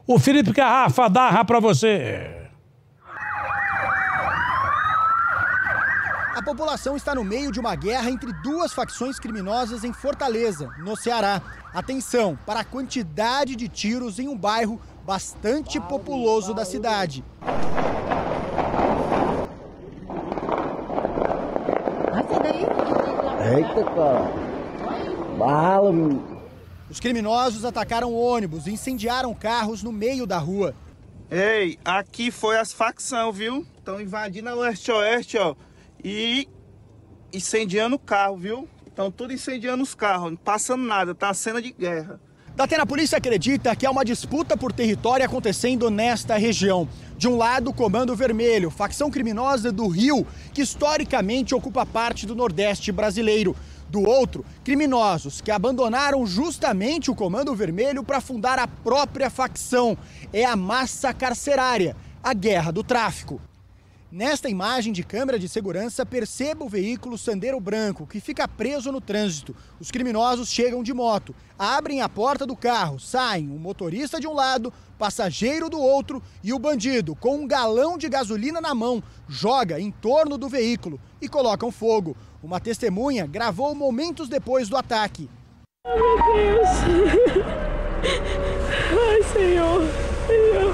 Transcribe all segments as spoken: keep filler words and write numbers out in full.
O Felipe Garrafa dá pra você. A população está no meio de uma guerra entre duas facções criminosas em Fortaleza, no Ceará. Atenção para a quantidade de tiros em um bairro bastante populoso da cidade. Eita, cara. Bala, meu. Os criminosos atacaram ônibus e incendiaram carros no meio da rua. Ei, aqui foi as facções, viu? Estão invadindo a leste-oeste, ó. E incendiando o carro, viu? Estão tudo incendiando os carros, não passando nada, tá uma cena de guerra. Datena, a polícia acredita que há uma disputa por território acontecendo nesta região. De um lado, o Comando Vermelho, facção criminosa do Rio, que historicamente ocupa parte do Nordeste brasileiro. Do outro, criminosos que abandonaram justamente o Comando Vermelho para fundar a própria facção. É a massa carcerária, a guerra do tráfico. Nesta imagem de câmera de segurança, perceba o veículo Sandero branco, que fica preso no trânsito. Os criminosos chegam de moto, abrem a porta do carro, saem o motorista de um lado, passageiro do outro e o bandido, com um galão de gasolina na mão, joga em torno do veículo e colocam fogo. Uma testemunha gravou momentos depois do ataque. Oh, meu Deus! Ai, Senhor! Senhor!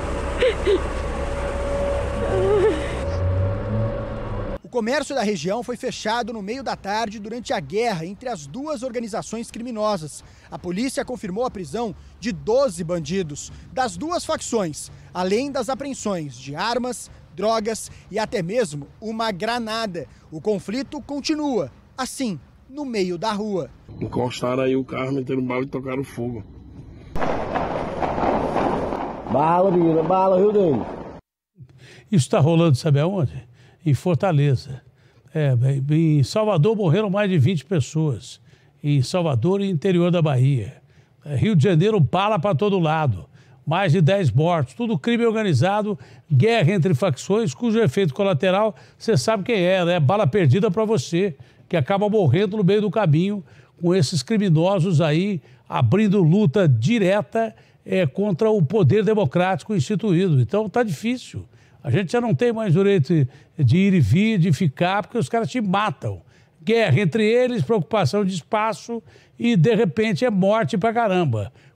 O comércio da região foi fechado no meio da tarde durante a guerra entre as duas organizações criminosas. A polícia confirmou a prisão de doze bandidos das duas facções, além das apreensões de armas, drogas e até mesmo uma granada. O conflito continua, assim, no meio da rua. Encostaram aí o carro, meteram bala e tocaram fogo. Bala, menina, bala, viu, Dani? Isso está rolando, sabe aonde? Em Fortaleza. É, em Salvador morreram mais de vinte pessoas. Em Salvador e interior da Bahia. Rio de Janeiro, bala para todo lado. Mais de dez mortos. Tudo crime organizado, guerra entre facções, cujo efeito colateral, você sabe quem é, né? Bala perdida para você, que acaba morrendo no meio do caminho com esses criminosos aí abrindo luta direta é, contra o poder democrático instituído. Então tá difícil. A gente já não tem mais direito de ir e vir, de ficar, porque os caras te matam. Guerra entre eles, preocupação de espaço e, de repente, é morte pra caramba.